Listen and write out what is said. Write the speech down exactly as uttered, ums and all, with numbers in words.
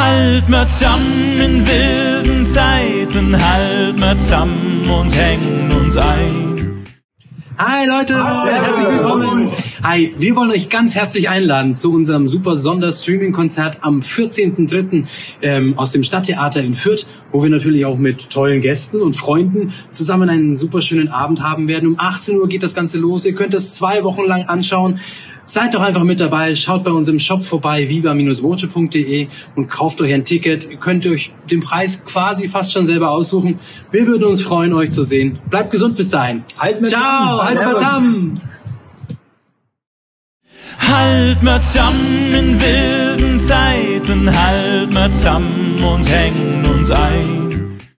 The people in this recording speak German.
Halt mir zusammen in wilden Zeiten, halt mir zusammen und hängen uns ein. Hi Leute, Hi, herzlich willkommen. Hi, wir wollen euch ganz herzlich einladen zu unserem super Sonder-Streaming-Konzert am vierzehnten dritten Ähm, aus dem Stadttheater in Fürth, wo wir natürlich auch mit tollen Gästen und Freunden zusammen einen super schönen Abend haben werden. Um achtzehn Uhr geht das Ganze los. Ihr könnt es zwei Wochen lang anschauen. Seid doch einfach mit dabei, schaut bei uns im Shop vorbei, viva Bindestrich voce punkt de und kauft euch ein Ticket. Ihr könnt euch den Preis quasi fast schon selber aussuchen. Wir würden uns freuen, euch zu sehen. Bleibt gesund bis dahin. Halt mit Ciao, halt mit zusammen. Halt mir zusammen in wilden Zeiten, halt mir zusammen und hängen uns ein.